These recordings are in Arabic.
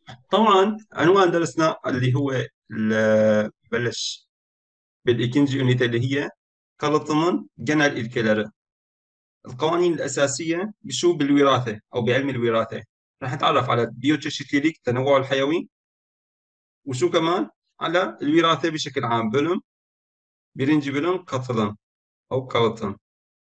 طبعا عنوان درسنا اللي هو بلش بالإيكنجي يونيت اللي هي قلطمن جنال الكلر. القوانين الأساسية بشو بالوراثة أو بعلم الوراثة. رح نتعرف على البيوتشيكيليك التنوع الحيوي، وشو كمان على الوراثة بشكل عام بلم برنجي بلم قتلن أو قلطن.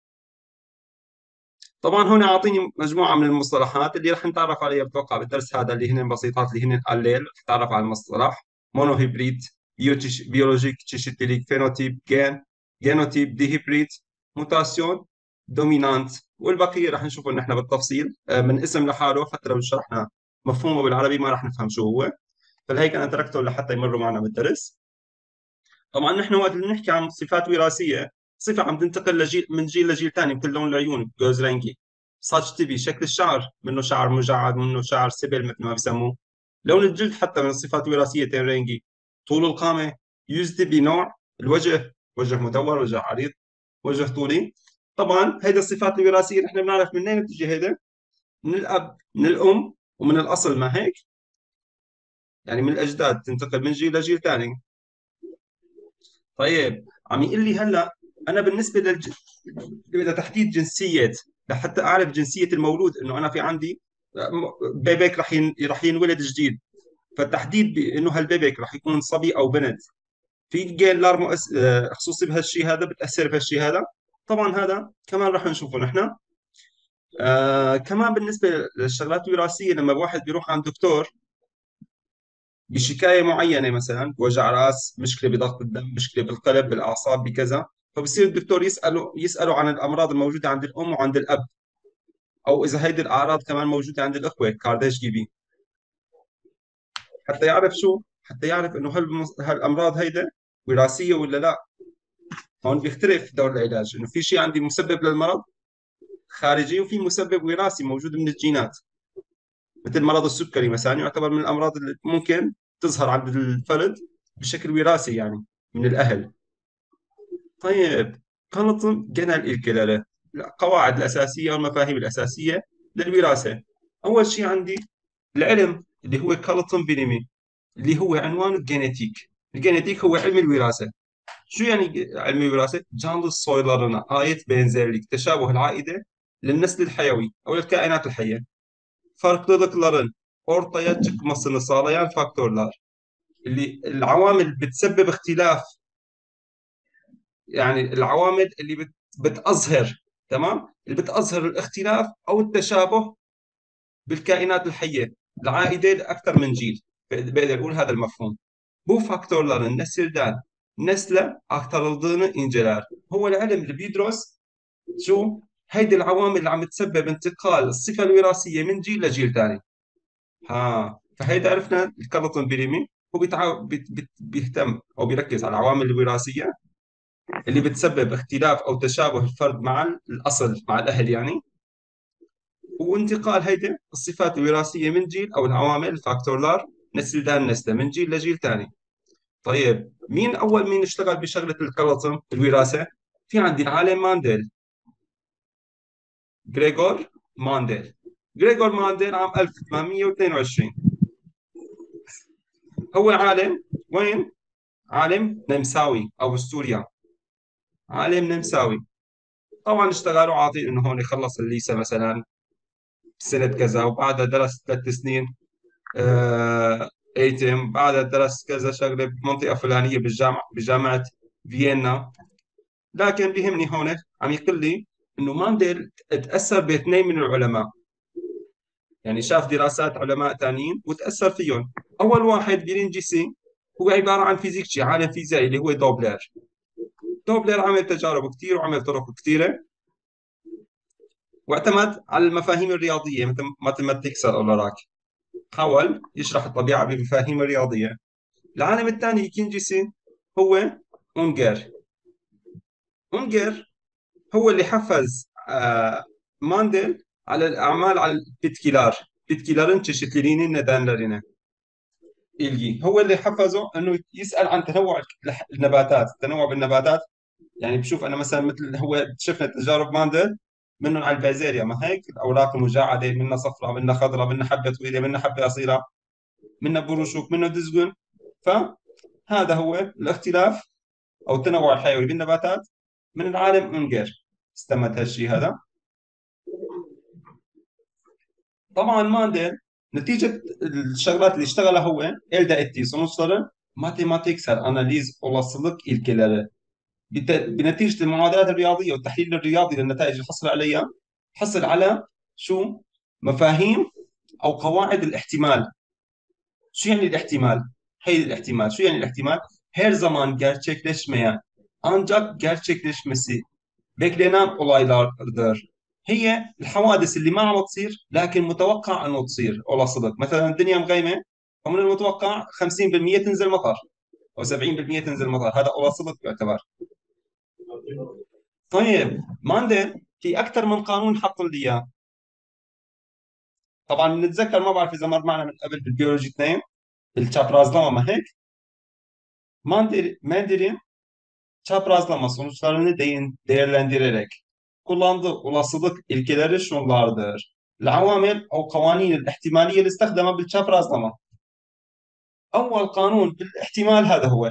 طبعا هنا أعطيني مجموعة من المصطلحات اللي رح نتعرف عليها بتوقع بالدرس هذا، اللي هن بسيطات، اللي هن الليل. رح نتعرف على المصطلح مونوهيبريد، بيولوجيك تشيشيتيليك، فينوتيب، جينوتيب، ديهيبريد، موتاسيون، دومينانت. والبقية رح نشوفه نحن بالتفصيل من اسم لحاله، حتى لو شرحنا مفهومه بالعربي ما رح نفهم شو هو. فلهيك أنا تركته لحتى يمروا معنا بالدرس. طبعا نحن وقت اللي بنحكي عن صفات وراثيه، صفه عم تنتقل لجيل من جيل لجيل ثاني، مثل لون العيون جوز رنجي، ساتش تبي شكل الشعر، منه شعر مجعد، منه شعر سبل مثل ما بسموه. لون الجلد حتى من الصفات الوراثيه تنرنجي. طول القامه يوز تبي نوع. الوجه، وجه مدور، وجه عريض، وجه طولي. طبعا هيدا الصفات الوراثيه نحن بنعرف منين بتجي هيدا؟ من الاب، من الام، ومن الاصل، ما هيك؟ يعني من الاجداد تنتقل من جيل لجيل ثاني. طيب عم يقول لي هلا انا بالنسبه اذا تحديد جنسيه، لحتى اعرف جنسيه المولود، انه انا في عندي بيبيك رح ينولد جديد. فالتحديد بانه هالبيبيك رح يكون صبي او بنت، في جين لار خصوصي بهالشيء هذا، بتاثر بهالشيء هذا. طبعا هذا كمان رح نشوفه نحن. كمان بالنسبه للشغلات الوراثيه، لما الواحد بيروح عند دكتور بشكايه معينه، مثلا وجع راس، مشكله بضغط الدم، مشكله بالقلب، بالاعصاب، بكذا، فبصير الدكتور يساله عن الامراض الموجوده عند الام وعند الاب، او اذا هيدي الاعراض كمان موجوده عند الاخوه كارديش جيبي، حتى يعرف شو، حتى يعرف انه هل هالامراض هيدا وراثيه ولا لا. هون بيختلف دور العلاج، انه في شيء عندي مسبب للمرض خارجي، وفي مسبب وراثي موجود من الجينات. مثل مرض السكري مثلا يعتبر من الامراض اللي ممكن تظهر عند الفرد بشكل وراثي، يعني من الاهل. طيب كنظم جنرال الكلالة، القواعد الأساسية والمفاهيم الأساسية للوراثة. أول شيء عندي العلم اللي هو كالتون بينيمي، اللي هو عنوانه الجينيتيك. الجينيتيك هو علم الوراثة. شو يعني علم الوراثة؟ جانلس سويلرنا آية بينزيرليك، تشابه العائدة للنسل الحيوي أو للكائنات الحية. farklılıkların ortaya çıkmasını sağlayan faktörler، اللي العوامل اللي بتسبب اختلاف، يعني العوامل اللي بتأظهر، تمام، اللي بتأظهر الاختلاف أو التشابه بالكائنات الحية العائدة لأكثر من جيل. بقدر أقول هذا المفهوم. Bu faktörlerin nesilden nesle aktarıldığını inceler. هو العلم اللي بيدرس شو هيدي العوامل اللي عم تسبب انتقال الصفة الوراثية من جيل لجيل ثاني. فهيدا عرفنا الكرتون بيريمي. هو بيهتم او بيركز على العوامل الوراثيه اللي بتسبب اختلاف او تشابه الفرد مع الاصل، مع الاهل يعني، وانتقال هيدي الصفات الوراثيه من جيل، او العوامل الفاكتورلار، نسل دان نسله من جيل لجيل ثاني. طيب مين اشتغل بشغله الكرتون الوراثه؟ في عندي العالم مانديل، جريغور مانديل. جريغور مانديل عام 1822. هو عالم وين؟ عالم نمساوي او استوريا، عالم نمساوي. طبعا اشتغلوا عاطي انه هون يخلص الليسه مثلا سنه كذا، وبعدها درس 3 سنين ايتم، بعدها درس كذا شغله بمنطقه فلانيه بجامعه فيينا. لكن بيهمني هون عم يقول لي انه مانديل تاثر باثنين من العلماء، يعني شاف دراسات علماء ثانيين وتاثر فيهم. اول واحد بيرنجيسي، هو عباره عن فيزيكشي، عالم فيزيائي، اللي هو دوبلر. دوبلر عمل تجارب كثير وعمل طرق كثيره، واعتمد على المفاهيم الرياضيه مثل ماثيماتكس اوراراك. حاول يشرح الطبيعه بمفاهيم رياضيه. العالم الثاني كينجيسي هو أونجر. أونجر هو اللي حفز مانديل على الأعمال على البيتكيلار، بيتكيلارن تشتليني ندان. إلجي هو اللي حفزه انه يسال عن تنوع النباتات، التنوع بالنباتات. يعني بشوف انا مثلا مثل هو شفنا تجارب ماندل منهم على البازيليا، ما هيك الاوراق المجعده، منها صفراء، منها خضراء، منها حبه طويله، منها حبه قصيره. منها بروشوك، منها دزجون. فهذا هو الاختلاف او التنوع الحيوي بالنباتات من العالم انجر. استمت هالشيء هذا. طبعا مانديل نتيجة الشغلات اللي اشتغلها هو elde ettiği sonuçların matematiksel analiz olasılık ilkeleri بنتيجة المعادلات الرياضية والتحليل الرياضي للنتائج اللي حصل عليها، حصل على شو؟ مفاهيم أو قواعد الاحتمال. شو يعني الاحتمال؟ هي الاحتمال، شو يعني الاحتمال؟ Her zaman gerçekleşmeyen ancak gerçekleşmesi beklenen olaylardır. هي الحوادث اللي ما عم تصير لكن متوقع انه تصير olasılık. مثلا الدنيا مغيمه، فمن المتوقع 50% تنزل مطر او 70% تنزل مطر، هذا olasılık يعتبر. طيب مانديل في اكثر من قانون حط لي اياه. طبعا نتذكر، ما بعرف اذا مر معنا من قبل بالبيولوجي 2 بالتشابرازلama ما هيك. Mendel'in çaprazlama sonuçlarını değerlendirerek kullandığı olasılık ilkeleri şunlardır. العوامل أو قوانين الاحتمالية اللي استخدمها بالشابرازلما. أول قانون بالاحتمال هذا هو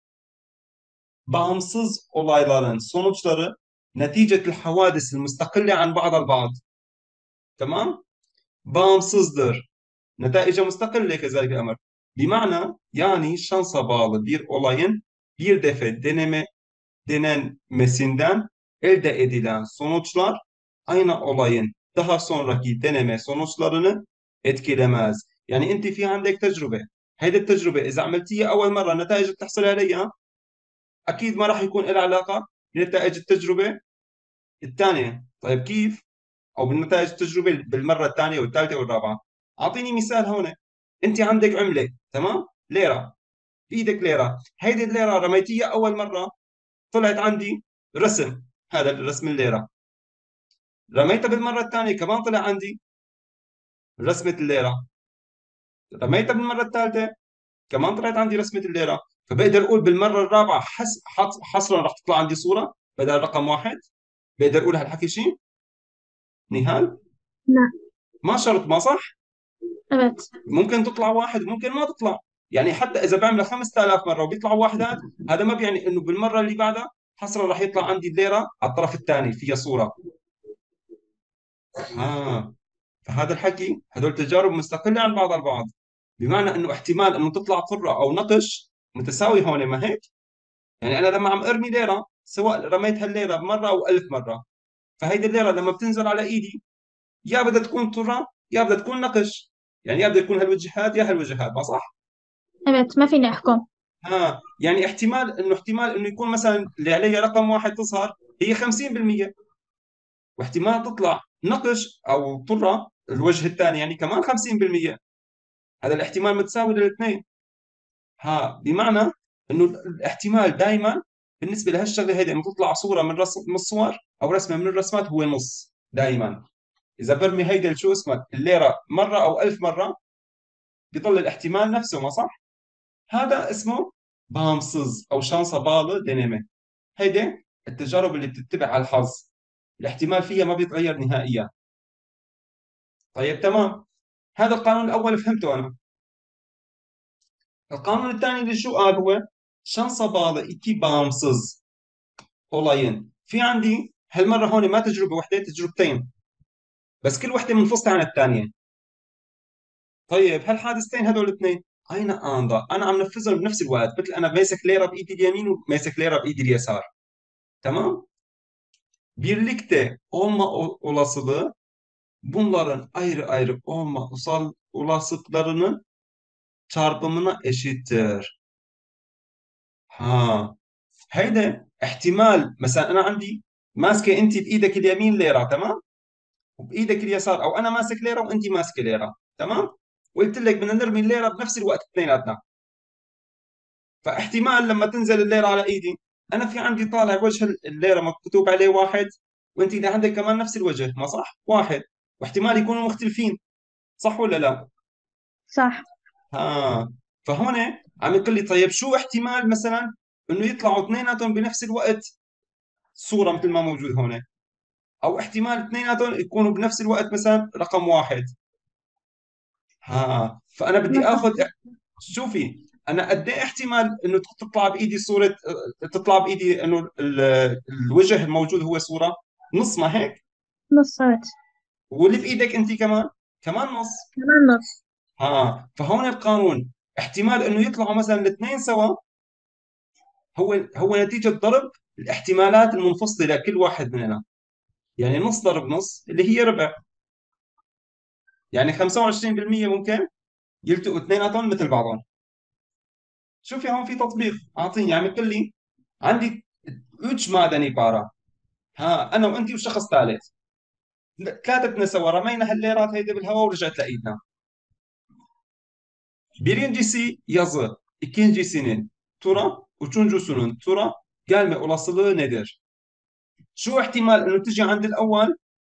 bağımsız olayların sonuçları نتيجة الحوادث المستقلة عن بعض البعض. تمام؟ bağımsızdır. Netaice müstakille kezalik emr. بمعنى yani şansa bağlı bir olayın bir defa denenmesinden elde edilen sonuçlar aynı olayın daha sonraki deneme sonuçlarını etkilemez. يعني انت في عندك تجربه، هيدي التجربه اذا عملتيها اول مره النتائج اللي بتحصل عليها اكيد ما راح يكون لها علاقه بنتائج التجربه الثانيه. طيب كيف؟ او بالنتائج التجربه بالمره الثانيه والثالثه والرابعه. اعطيني مثال هون. انت عندك عمله، تمام، ليره، بايدك ليره، هيدي الليره رميتيها اول مره طلعت عندي رسم، هذا الرسم الليره. رميتها بالمره الثانيه كمان طلع عندي رسمه الليره. رميتها بالمره الثالثه كمان طلعت عندي رسمه الليره. فبقدر اقول بالمره الرابعه حصرا راح تطلع عندي صوره بدل رقم واحد. بقدر اقول هالحكي شيء نهال؟ لا. ما شرط، ما صح. Evet. ممكن تطلع واحد وممكن ما تطلع. يعني حتى اذا بعملها 5000 مره وبيطلعوا واحدات، هذا ما بيعني انه بالمره اللي بعدها حصرا راح يطلع عندي الليره على الطرف الثاني فيها صوره. اه. فهذا الحكي هدول تجارب مستقله عن بعض البعض. بمعنى انه احتمال انه تطلع قره او نقش متساوي هون، ما هيك؟ يعني انا لما عم ارمي ليره، سواء رميت هالليره مره او ألف مره، فهيدي الليره لما بتنزل على ايدي يا بدها تكون طره يا بدها تكون نقش. يعني يا بدها تكون هالوجه هذا يا هالوجه هذا، ما صح؟ Evet. ما فيني أحكم. يعني احتمال انه يكون مثلا اللي عليها رقم واحد تظهر هي 50%، واحتمال تطلع نقش او طره الوجه الثاني يعني كمان 50%. هذا الاحتمال متساوي للاثنين. بمعنى انه الاحتمال دائما بالنسبه لهالشغله هيدي انه تطلع صوره من رسم من الصور او رسمه من الرسمات هو نص دائما. اذا برمي هيدي شو اسمها الليره مره او ألف مره بيضل الاحتمال نفسه، ما صح؟ هذا اسمه bağımsız او شانس باlı deneme. هيدي التجارب اللي بتتبع على الحظ، الاحتمال فيها ما بيتغير نهائيا. طيب تمام، هذا القانون الاول فهمته انا. القانون الثاني اللي شو قال هو şansa bağlı iki bağımsız olayın. في عندي هالمرة هون ما تجربة واحدة، تجربتين، بس كل واحدة منفصلة عن الثانية. طيب هالحادثتين هدول الاثنين أين أنظر؟ أنا عم نفذهم بنفس الوقت، مثل أنا ماسك ليرة بإيدي اليمين وماسك ليرة بإيدي اليسار. Tamam. Birlikte olma olasılığı bunların ayrı ayrı olma olasılıklarının çarpımına eşittir. ها هيدا احتمال مثلا انا عندي ماسكه انت بايدك اليمين ليره، تمام، وبايدك اليسار، او انا ماسك ليره وانت ماسكه ليره، تمام، وقلت لك بدنا نرمي الليره بنفس الوقت اثنيناتنا. فاحتمال لما تنزل الليره على ايدي انا في عندي طالع وجه الليره مكتوب عليه واحد، وانت اللي عندك كمان نفس الوجه، ما صح؟ واحد. واحتمال يكونوا مختلفين، صح ولا لا؟ صح. ها. فهون عم يقول لي طيب شو احتمال مثلا انه يطلعوا اثنيناتهم بنفس الوقت صوره مثل ما موجود هون، او احتمال اثنيناتهم يكونوا بنفس الوقت مثلا رقم واحد. فانا بدي مثلا. اخذ. شوفي، انا قد ايه احتمال انه تطلع بايدي صوره، تطلع بايدي انه الوجه الموجود هو صوره نص، ما هيك؟ نص ساعات. واللي بايدك انت كمان، كمان نص. كمان نص. فهون القانون احتمال انه يطلعوا مثلا الاثنين سوا، هو نتيجه ضرب الاحتمالات المنفصله لكل واحد مننا. يعني نص ضرب نص اللي هي ربع. يعني 25% ممكن يلتقوا اثنيناتهم مثل بعضهم. شوفي هون في تطبيق، اعطيني عم يقول لي عندي üç madeni para. انا وانت وشخص ثالث، ثلاثتنا سوا رمينا هالليرات هيدي بالهواء ورجعت لايدنا. Birincisi yazı, ikincisinin tura, üçüncüsünün tura gelme olasılığı nedir? شو احتمال انه تجي عند الاول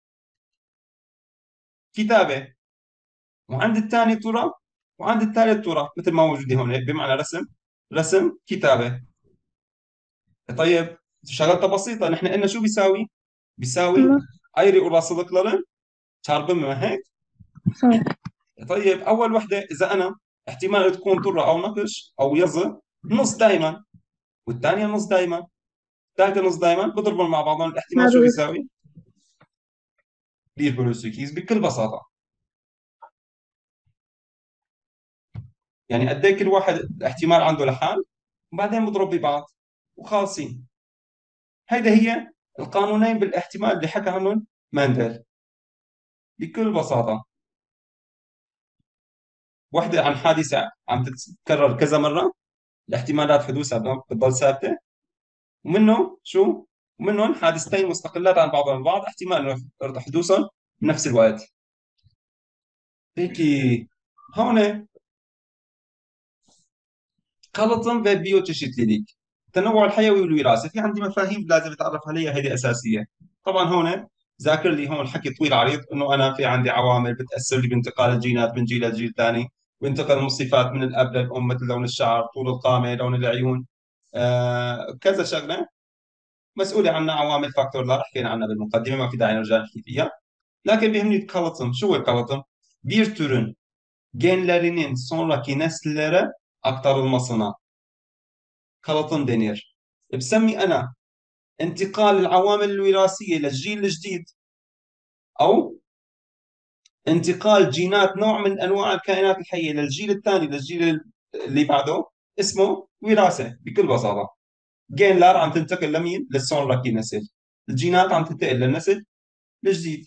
كتابه، وعند الثاني ترى، وعند الثالث ترى، مثل ما موجوده هون هيك بمعنى رسم، رسم كتابه. طيب شغلتها بسيطه، نحن قلنا شو بيساوي؟ بيساوي نص ايري olasılıkların çarpımı، ما هيك؟ ساعات. طيب اول وحده اذا انا احتمال تكون طره او نقش او يزن نص دائما، والثانيه نص دائما، الثالثه نص دائما، بضربهم مع بعضهم ما الاحتمال شو بير. بيساوي؟ 1 بكل بساطه. يعني قد ايه كل واحد الاحتمال عنده لحال، وبعدين بضرب ببعض وخالصين. هيدا هي القانونين بالاحتمال اللي حكى عنهم ماندل بكل بساطه. وحده عن حادثه عم تتكرر كذا مره، الاحتمالات حدوثها بتضل ثابته، ومنه شو؟ ومنهم حادثتين مستقلات عن بعضهم البعض، احتمال انه حدوثهم بنفس الوقت. Peki هون قلطم ve biyoçeşitlilik، التنوع الحيوي والوراثه، في عندي مفاهيم لازم اتعرف عليها، هذه اساسيه. طبعا هون ذاكر لي هون حكي طويل عريض انه انا في عندي عوامل بتاثر لي بانتقال الجينات من جيل لجيل ثاني، وانتقل من الصفات من الاب للام، مثل لون الشعر، طول القامه، لون العيون، كذا شغله مسؤوله عنها عوامل فاكتورlar حكينا عنها بالمقدمه، ما في داعي نرجع نحكي فيها. Lakin بيهمني kalıtım. Şu هو kalıtım? Bir türün genlerinin sonraki nesillere aktarılmasına kalıtım denir. بسمي أنا انتقال العوامل الوراثية للجيل الجديد، أو انتقال جينات نوع من أنواع الكائنات الحية للجيل الثاني، للجيل اللي بعده، اسمه وراثة بكل بساطة. جين لار عم تنتقل لمين؟ للسونراكي نسل. الجينات عم تنتقل للنسل الجديد.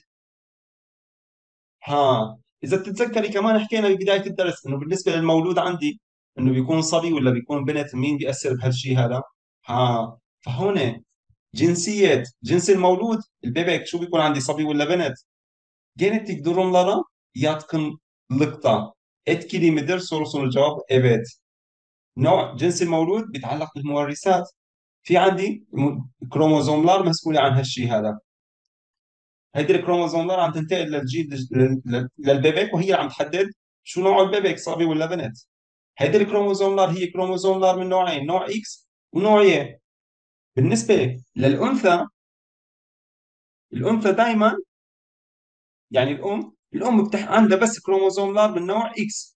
إذا بتتذكري كمان حكينا ببداية الدرس إنه بالنسبة للمولود عندي، إنه بيكون صبي ولا بيكون بنت، مين بيأثر بهالشيء هذا؟ فهون جنس المولود البebek شو بيكون عندي، صبي ولا بنت؟ Genetik durumlara yatkınlıkta etkili midir sorusunun cevabı evet. جنس المولود بيتعلق بالمورثات. في عندي كروموزومlar مسؤولة عن هالشيء هذا. هيدي الكروموزومات عم تنتقل للجيل للبيبك، وهي عم تحدد شو نوع البيبك، صبي ولا بنت. هيدي الكروموزومات هي كروموزومات من نوعين، نوع اكس ونوع واي. بالنسبة للأنثى، الأنثى دائما، يعني الأم عندها بس كروموزومات من نوع اكس،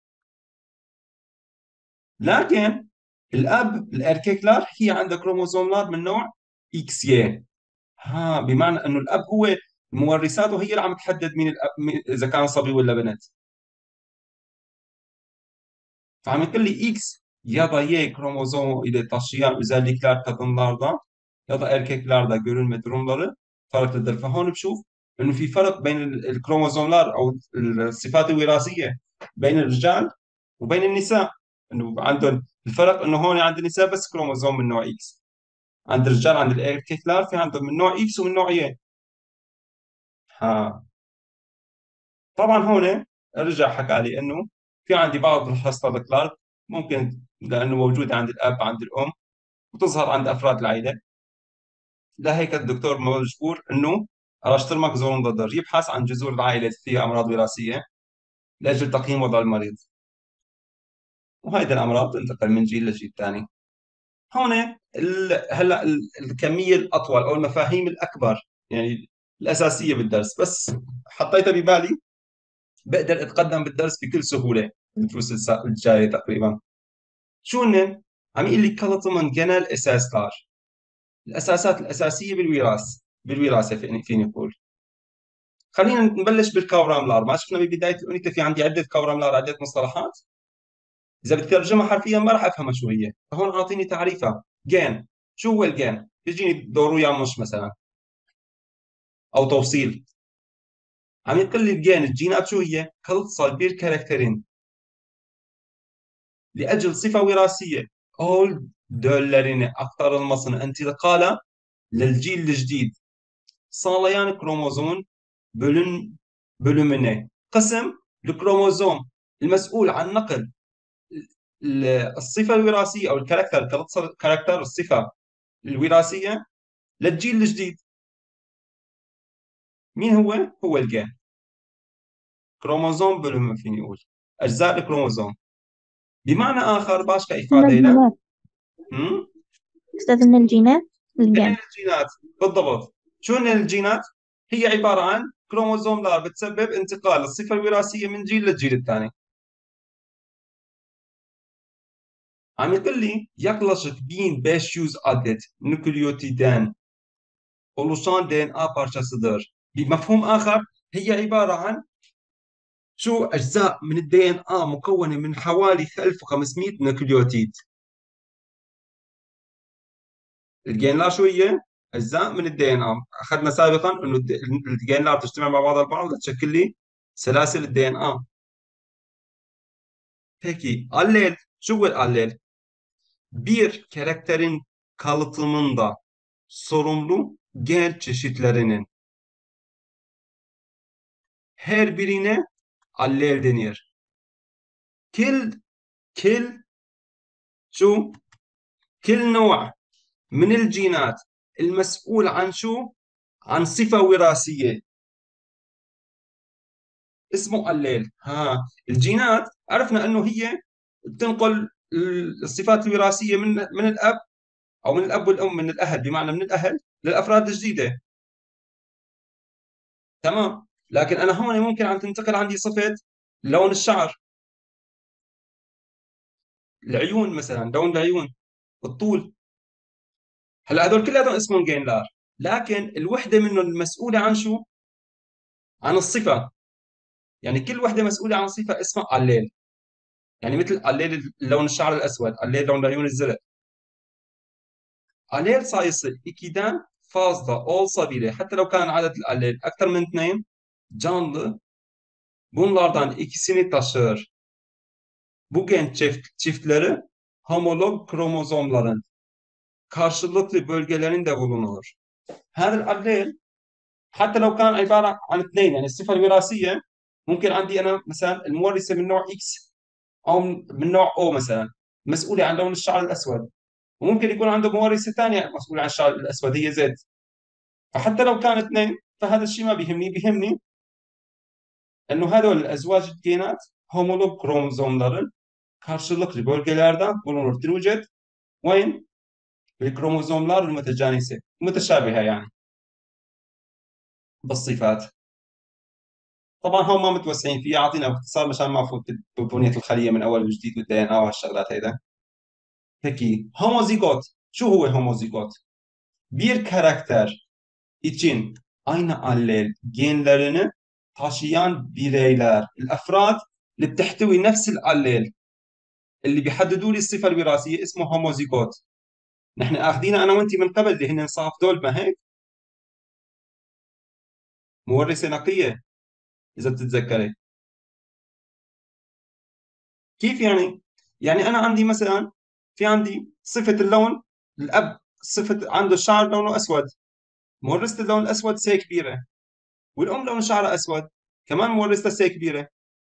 لكن الأب الأركيكلار هي عندها كروموزومات من نوع اكس يي. بمعنى انه الاب هو مورثاته هي اللي عم تحدد مين الاب، اذا كان صبي ولا بنت. فعم يقول لي X ya da Y kromozomu ile taşıyan özellikler kadınlarda ya da erkeklerde görülme durumları farklıdır. فهون بشوف انه في فرق بين الكروموزومات او الصفات الوراثيه بين الرجال وبين النساء. انه عندهم الفرق انه هون عند النساء بس كروموزوم من نوع اكس، عند الرجال عند الاركيكلار في عندهم من نوع اكس ومن نوع Y. ها طبعا هون رجع حكى لي انه في عندي بعض الهستالكلار ممكن لانه موجوده عند الاب عند الام وتظهر عند افراد العائله. لهيك الدكتور مجبور انه araştırmak zorundadır، يبحث عن جذور العائله فيها امراض وراثيه لاجل تقييم وضع المريض، وهذه الامراض تنتقل من جيل لجيل ثاني. هون هلا الكميه الاطول او المفاهيم الاكبر يعني الاساسيه بالدرس، بس حطيتها ببالي بقدر اتقدم بالدرس بكل سهوله الدروس الجايه تقريبا. شو هن؟ عم يقول لي كلتمن جنال اساسlar. الاساسات الاساسيه بالوراثه فيني اقول. خلينا نبلش بالكوراملار. ما شفنا ببدايه الأونيتا في عندي عده كوراملار، عده مصطلحات. اذا بدي ترجمها حرفيا ما راح افهمها شو هي، فهون اعطيني تعريفها. جين، شو هو الجين؟ بيجيني دورو ياموش مثلا، او توصيل. عم يقول لي الجين، الجينات شو هي؟ كلتصل بير كاركترين لاجل صفه وراثيه. اول دولارين اكثر المصن انتقالا للجيل الجديد. صاليان كروموزوم بلن بلومني قسم الكروموزوم المسؤول عن نقل الصفه الوراثيه او الكاركتر، كاركتر الصفه الوراثيه للجيل الجديد. مين هو؟ هو الجين. كروموزوم بلوم فيني اقول، اجزاء الكروموزوم. بمعنى اخر باشا من افاده له. الجينات. هم؟ أستاذ من الجينات. هن الجين. الجينات بالضبط. شو هن الجينات؟ هي عباره عن كروموزوم لا بتسبب انتقال الصفه الوراثيه من جيل للجيل الثاني. عم يقول لي yaklaşık 1500 adet nükleotiden oluşan DNA parçasıdır. بمفهوم آخر هي عبارة عن شو أجزاء من الدي إن آ مكونة من حوالي 1500 نيوكليوتيد. الجينلار شو هي؟ أجزاء من الدي إن آ. أخذنا سابقا إنه الجينلار تجتمع مع بعض البعض لتشكل لي سلاسل الدي إن آ. Peki allel, شو هو الallel? Bir karakterin kalıtımında sorumlu gen çeşitlerinin her birine allel denir. كل كل شو كل نوع من الجينات المسؤول عن شو؟ عن صفة وراثية اسمه الليل. ها، الجينات عرفنا انه هي بتنقل الصفات الوراثية من الاب، او من الاب والام، من الاهل بمعنى من الاهل للافراد الجديدة. تمام. لكن انا هون ممكن عم تنتقل عندي صفة لون الشعر، العيون مثلا، لون العيون، الطول. هلا هذول كلهم اسمهم جينلار، لكن الوحده منهم المسؤوله عن شو؟ عن الصفه. يعني كل وحده مسؤوله عن صفه اسمها الليل. يعني مثل الليل لون الشعر الاسود، الليل لون العيون الزرق. الليل sayısı ikiden fazla olsa bile, hatta لو كان عدد الليل اكثر من اثنين، canlı bunlardan ikisini taşır. Bu gen çiftleri homolog kromozomların karşılıklı bölgelerinde bulunur. هذا الاليل حتى لو كان عباره عن اثنين، يعني الصفه الوراثيه ممكن عندي انا مثلا المورثه من نوع اكس او من نوع او مثلا مسؤوله عن لون الشعر الاسود، وممكن يكون عنده مورثه ثانيه مسؤوله عن الشعر الاسود هي زد. فحتى لو كان اثنين فهذا الشيء ما بيهمني انه هذول الازواج الجينات homolog kromozomların karşılıklı bölgelerde bulunur. توجد وين؟ بالكروموزومlar المتجانسه متشابهه يعني بالصفات. طبعا هم ما متوسعين فيه، اعطينا باختصار مشان ما افوت ببنيه الخليه من اول وجديد والدي ان اي وهالشغلات هيدا. Peki homozigot. Şu هو homozigot? Bir karakter için aynı allel genlerini taşıyan bireyler، الافراد اللي بتحتوي نفس الاليل اللي بيحددوا لي الصفه الوراثيه اسمه هوموزيغوت. نحن اخذينها انا وانت من قبل اللي هن صاف دول، ما هيك؟ مورثه نقيه اذا بتتذكري. كيف يعني؟ يعني انا عندي مثلا، في عندي صفه اللون، الاب صفه عنده الشعر لونه اسود، مورثة اللون الاسود سي كبيره، والام لون شعرها اسود كمان مورثتها سي كبيره.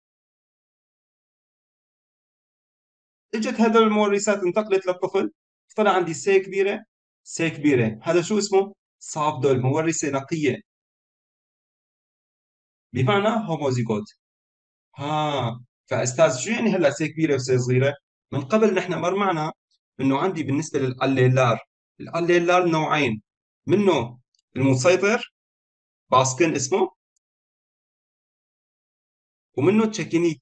اجت هذول المورثات انتقلت للطفل، طلع عندي سي كبيره سي كبيره. هذا شو اسمه؟ صاف دول، مورثه نقيه، بمعنى هوموزيغوت. ها، فاستاذ شو يعني هلا سي كبيره وسي صغيره؟ من قبل نحن مر معنا انه عندي بالنسبه للاليلار، الاليلار نوعين، منه المسيطر باسكن اسمه، ومنه تشيكينيك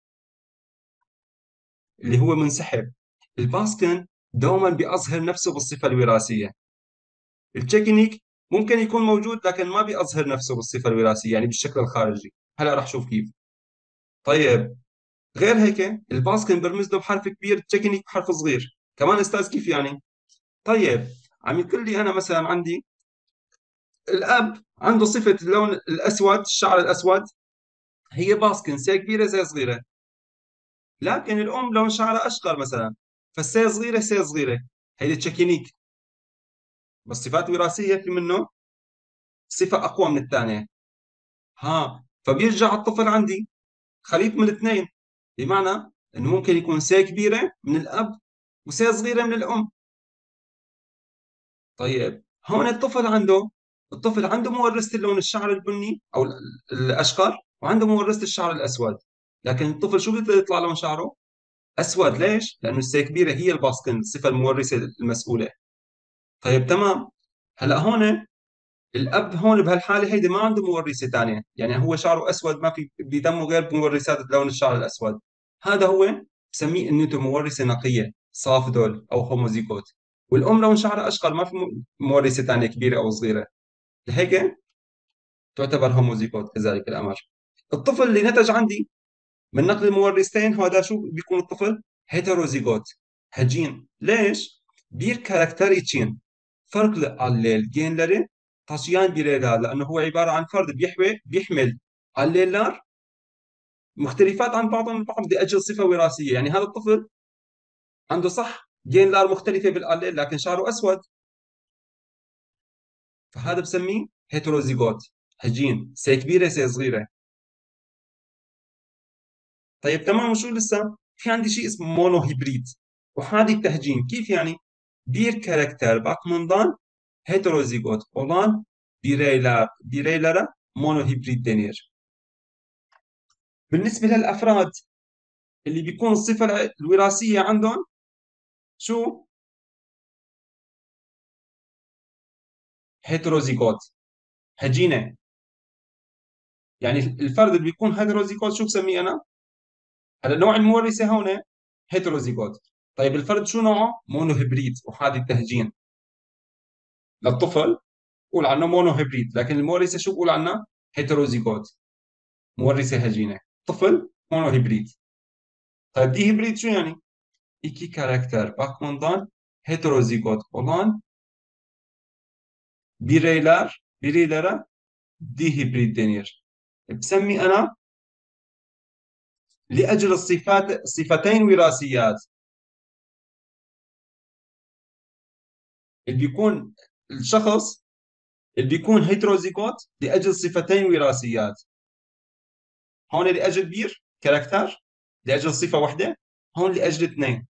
اللي هو منسحب. الباسكن دوما بيظهر نفسه بالصفة الوراثية. التشيكينيك ممكن يكون موجود لكن ما بيظهر نفسه بالصفة الوراثية، يعني بالشكل الخارجي. هلا رح شوف كيف. طيب، غير هيك الباسكن برمز له بحرف كبير، التشيكينيك بحرف صغير. كمان استاذ كيف يعني؟ طيب، عم يقول لي انا مثلا عندي الاب عنده صفة اللون الاسود، الشعر الاسود، هي باسكن سي كبيرة سي صغيرة. لكن الام لون شعرها اشقر مثلا، فالسي صغيرة سي صغيرة، هي تشيكينيك. بس صفات وراثية في منه صفة اقوى من الثانية. ها، فبيرجع الطفل عندي خليط من الاثنين، بمعنى انه ممكن يكون سي كبيره من الاب وسي صغيره من الام. طيب، هون الطفل عنده مورثة اللون الشعر البني او الاشقر، وعنده مورثة الشعر الاسود. لكن الطفل شو بده يطلع لون شعره؟ اسود. ليش؟ لانه السي كبيره هي الباسكن، الصفه المورثه المسؤوله. طيب تمام. هلا هون الاب هون بهالحاله هيدي ما عنده مورثه ثانيه، يعني هو شعره اسود، ما في بدمه غير بمورثات لون الشعر الاسود. هذا هو بسميه انه مورثه نقيه، صاف دول او هوموزيكوت. والام لون شعرها اشقر، ما في مورثه ثانيه كبيره او صغيره، لهيك تعتبر هوموزيكوت. كذلك الامر الطفل اللي نتج عندي من نقل المورثتين، هذا شو بيكون الطفل؟ هيتروزيغوت، هجين. ليش؟ بير كاركتر için farklı allel genleri taşıyan bireyler، لأنه هو عبارة عن فرد بيحمل allellar مختلفات عن بعضهم البعض لأجل صفة وراثية. يعني هذا الطفل عنده صح جينلار مختلفة بالاليل، لكن شعره أسود، فهذا بسميه هيتروزيغوت، هجين، سي كبيرة سي صغيرة. طيب تمام. وشو لسه في عندي شيء اسمه مونو هيبريد، وحادي التهجين. كيف يعني؟ bir karakter bakımından heterozigot olan bireylere monohibrit denir. بالنسبة للأفراد اللي بيكون الصفة الوراثية عندهم شو؟ هيتروزيغوت، هجينة. يعني الفرد اللي بيكون هيتروزيغوت شو بسميه أنا؟ هذا النوع المورثة هون هيتروزيغوت. طيب الفرد شو نوعه؟ مونوهيبريد، وحادي التهجين. للطفل بقول عنه مونو هيبريد، لكن المورثه شو بقول عنها؟ هيتروزيغوت، مورثه هجينه. طفل مونو هيبريد. طيب دي هيبريد شو يعني؟ iki karakter bakımından heterozigot olan bireylere dihibrid denir. بسمي أنا لأجل صفتين وراثيات اللي بيكون الشخص اللي بيكون هيتروزيغوت لأجل صفتين وراثيات. هون لأجل بير كاركتر، لأجل صفة واحدة. هون لأجل اثنين،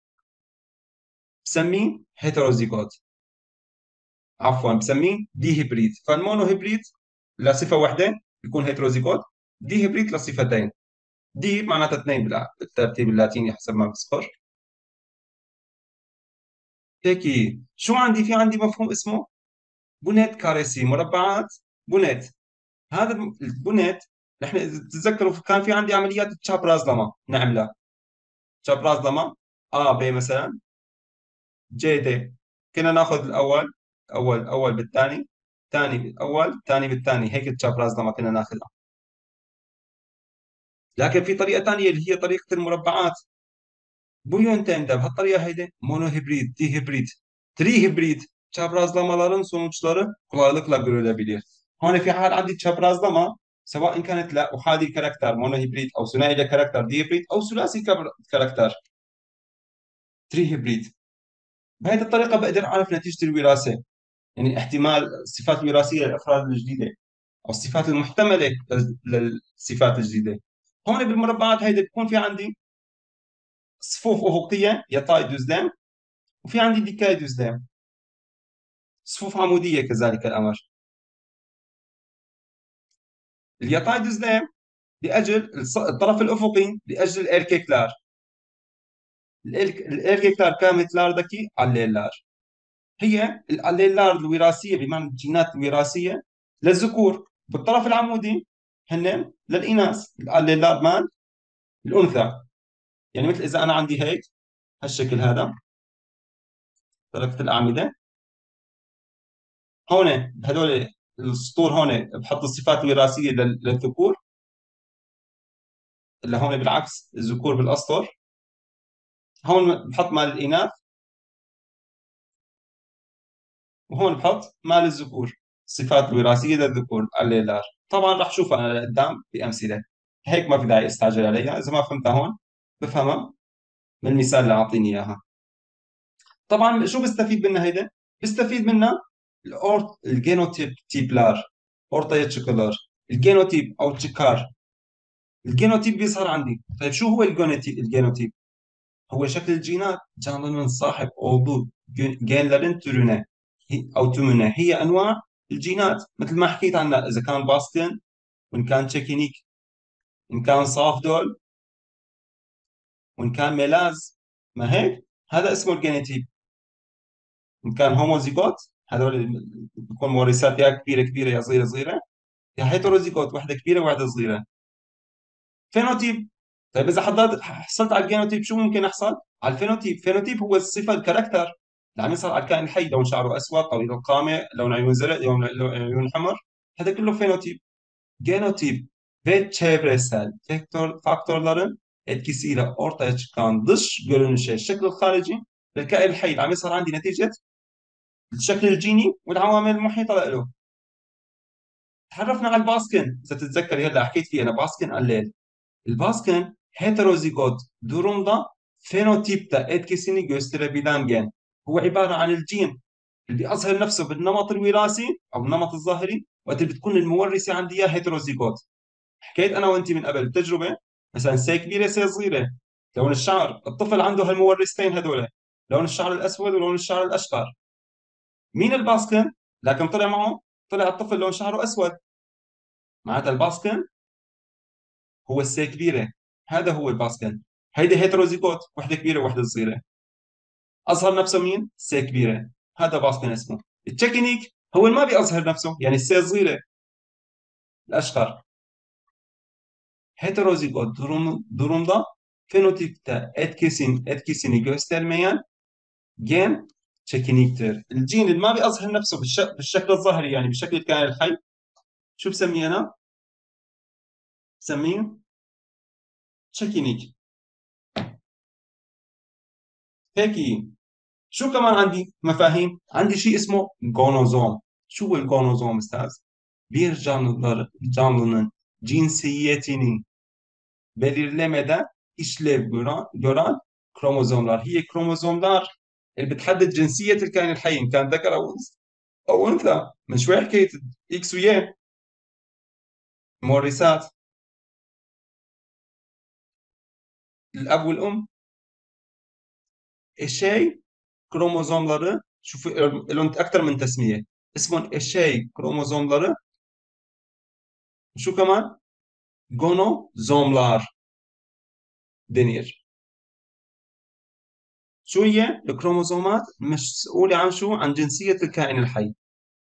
بسميه هيتروزيغوت. عفوا، بسميه دي هيبريد. فالمونو هيبريد لصفة واحدة بيكون هيتروزيغوت، دي هيبريد لصفتين. دي معناتها اثنين بالترتيب اللاتيني حسب ما بذكر. هيك شو عندي؟ في عندي مفهوم اسمه بونيت كاريسي، مربعات بونيت. هذا البونيت نحن اذا تتذكروا كان في عندي عمليات تشابرازلما نعملها. تشابرازلما ا ب مثلا، جي دي، كنا ناخذ الاول اول بالثاني، ثاني بالاول، ثاني بالثاني، هيك تشابرازلما كنا ناخذها. لكن في طريقه ثانيه اللي هي طريقه المربعات، bu yöntemde بهالطريقه هيدي mono hibrid, dihibrid, trihibrid çaprazlamaların sonuçları kolaylıkla görülebilir. هون في حال عندي تشابرازلما سواء كانت لأحادي الكاركتر مونوهيبريد أو ثنائي الكاركتر ديهيبريد أو ثلاثي الكاركتر تريهيبريد. بهذه الطريقة بقدر أعرف نتيجة الوراثة، يعني احتمال الصفات الوراثية للأفراد الجديدة أو الصفات المحتملة للصفات الجديدة. هون بالمربعات هيدي بيكون في عندي صفوف أفقية يطاي düzlem، وفي عندي ديكاي düzlem، صفوف عمودية كذلك الأمر. اليطاي düzlem لأجل الطرف الأفقي لأجل الإركيكلار. الإركيكلار كامتلاردكي عليلار، هي الاليلار الوراثية، بمعنى الجينات الوراثية للذكور بالطرف العمودي، هن للإناث، الليلات مال الأنثى. يعني مثل إذا أنا عندي هيك هالشكل هذا، ثلاثة الأعمدة، هون هدول السطور هون بحط الصفات الوراثية للذكور، اللي هون بالعكس الذكور بالأسطر. هون بحط مال الإناث، وهون بحط مال الذكور، الصفات الوراثية للذكور الليلار. طبعا راح شوفها أنا لقدام بأمثلة، هيك ما في داعي استعجل عليها. إذا ما فهمتها هون بفهمها من المثال اللي أعطيني إياها. طبعا شو بستفيد منها هيدا؟ بستفيد منها الجينوتيب تيبلار، اورتا تشيكولار، الجينوتيب او تشيكار. الجينوتيب بيظهر عندي. طيب شو هو الجينوتيب؟ هو شكل الجينات جانرا صاحب عضو جين تورونه او تومونه، هي انواع الجينات مثل ما حكيت عنها، اذا كان باستين، وان كان تشيكينيك، ان كان صاف دول، وان كان ميلاز. ما هيك؟ هذا اسمه الجينوتيب. ان كان هوموزيغوت، هذول بتكون مورثات يا كبيره كبيره يا صغيره صغيره، يا هيتروزيغوت وحده كبيره وحده صغيره. فينوتيب. طيب اذا حصلت على الجينوتيب شو ممكن يحصل؟ على الفينوتيب. فينوتيب هو الصفه الكاركتر اللي عم يصير على الكائن الحي، لون شعره اسود، طويل القامه، لون عيون زرق، لون عيون حمر، هذا كله فينوتيب. Genotip ve çevresel faktörlerin etkisiyle ortaya çıkan dış görünüşe الشكل الخارجي للكائن الحي اللي عم يصير عندي نتيجة الشكل الجيني والعوامل المحيطة له. تعرفنا على الباسكن، إذا تتذكري هلا حكيت فيه أنا باسكن الليل. الباسكن heterozigot durumda fenotipte etkisini gösterebilen gen. هو عبارة عن الجين اللي بيظهر نفسه بالنمط الوراثي أو النمط الظاهري وقت اللي بتكون المورثة عندي إياه هيتروزيغوت. حكيت انا وانت من قبل تجربه، مثلا سي كبيره سي صغيره، لون الشعر، الطفل عنده هالمورثتين هذول، لون الشعر الاسود ولون الشعر الاشقر. مين الباسكن؟ لكن طلع معه، طلع الطفل لون شعره اسود، معناتها الباسكن هو السي كبيره. هذا هو الباسكن. هيدي هيتروزيغوت، وحده كبيره وحده صغيره. اظهر نفسه مين؟ سي كبيره، هذا باسكن اسمه. التشيكينيك هو اللي ما بيظهر نفسه، يعني السي صغيره الاشقر. Heterozigot durumda fenotipte etkisini göstermeyen gen çekiniktir. الجين اللي ما بيظهر نفسه بالشكل الظاهري، يعني بشكل الكائن الحي، شو بسميه انا؟ بسميه تشيكينيك. هيك. شو كمان عندي مفاهيم؟ عندي شيء اسمه جونوزوم. شو هو الجونوزوم استاذ؟ Bir canlının cinsiyetini belirlemede gören kromozomlar. هي كروموزومlar اللي بتحدد جنسية الكائن الحي، إن كان ذكر أو أنثى. من شوي حكيت إكس وياه، مورثات الأب والأم. الشيء كروموزومları شوف لهم أكثر من تسمية، اسمهم الشيء كروموزومları. شو كمان؟ جونوزومlar denir. شو هي الكروموزومات؟ مسؤولة عن شو؟ عن جنسية الكائن الحي.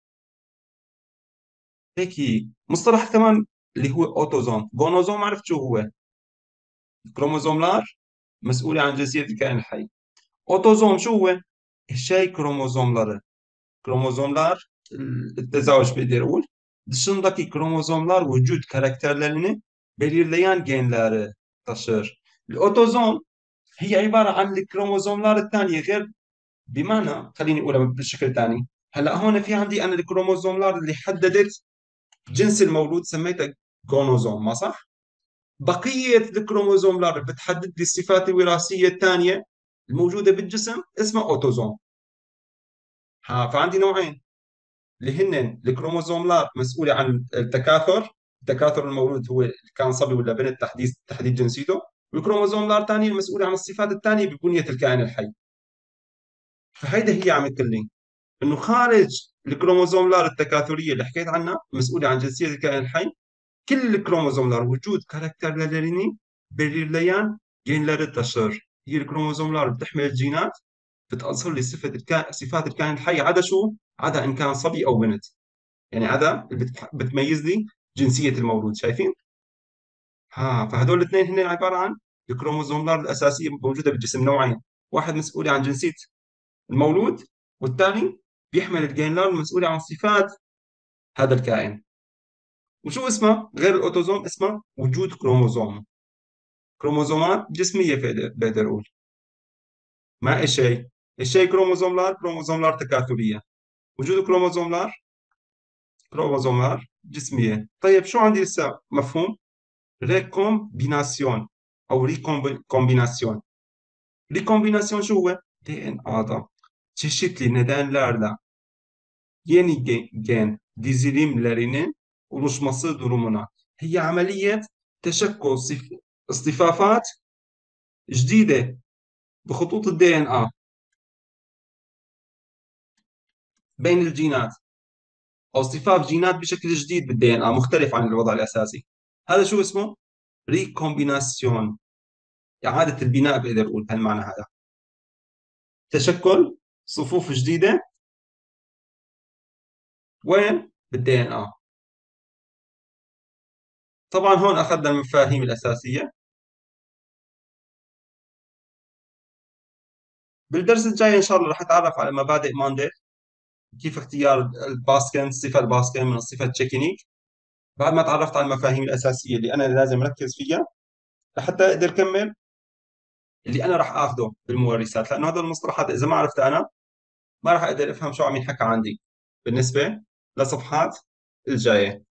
هيك مصطلح كمان اللي هو اوتوزوم. جونوزوم عرفت شو هو؟ كروموزومlar مسؤولة عن جنسية الكائن الحي. اوتوزوم شو هو؟ الشيء kromozomları. Kromozomlar التزاوج بقدر اقول dışındaki kromozomlar vücut karakterlerini belirleyen genleri taşır. الأوتوزوم هي عبارة عن الكروموزومات الثانية غير، بمعنى خليني أقولها بشكل ثاني. هلا هون في عندي أنا الكروموزومات اللي حددت جنس المولود سميتها جونوزوم، ما صح؟ بقية الكروموزومات اللي بتحدد لي الصفات الوراثية الثانية الموجودة بالجسم اسمها أوتوزوم. فعندي نوعين اللي هن الكروموزومات مسؤولة عن التكاثر، تكاثر المولود هو كان صبي ولا بنت، تحديد جنسيته. والكروموزومات الثانية المسؤولة عن الصفات الثانية ببنية الكائن الحي. فهيدا هي عم تقول انه خارج الكروموزومات التكاثرية اللي حكيت عنها مسؤولة عن جنسية الكائن الحي، كل kromozomlar vücut karakterlerini belirleyen genleri taşır. هي الكروموزومات بتحمل الجينات بتأصل لي صفات الكائن الحي، عدا شو؟ عدا إن كان صبي أو بنت. يعني عدا اللي بتميز لي جنسية المولود. شايفين؟ فهدول الاثنين هن عبارة عن الكروموزومات الأساسية موجودة بالجسم، نوعين: واحد مسؤول عن جنسية المولود، والثاني بيحمل الجينات المسؤولة عن صفات هذا الكائن. وشو اسمه غير الأوتوزوم؟ اسمه وجود كروموزوم. كروموزومات جسمية بقدر أقول. ما شيء الشيء كروموزومات تكاثرية. وجود كروموزومات جسمية. طيب شو عندي لسه مفهوم؟ ريكومبيناسيون أو ريكومبيناسيون. ريكومبيناسيون شو هو؟ دي ان ادا çeşitli nedenlerle yeni gen dizilimlerinin oluşması durumuna. هي عملية تشكل اصطفافات جديدة بخطوط الدي ان اي بين الجينات، او اصطفاف جينات بشكل جديد بالدي ان اي مختلف عن الوضع الاساسي. هذا شو اسمه؟ ريكومبيناسيون، اعاده البناء بقدر اقول بهالمعنى هذا. تشكل صفوف جديده وين؟ بالدي ان اي. طبعا هون اخذنا المفاهيم الاساسيه. بالدرس الجاي ان شاء الله رح اتعرف على مبادئ ماندل، كيف اختيار الباسكن، الصفه الباسكن من الصفه تشيكينيك. بعد ما تعرفت على المفاهيم الاساسيه اللي انا لازم اركز فيها لحتى اقدر اكمل اللي انا راح اخذه بالمورثات، لانه هذول المصطلحات اذا ما عرفتها انا ما راح اقدر افهم شو عم ينحكى عندي بالنسبه لصفحات الجايه.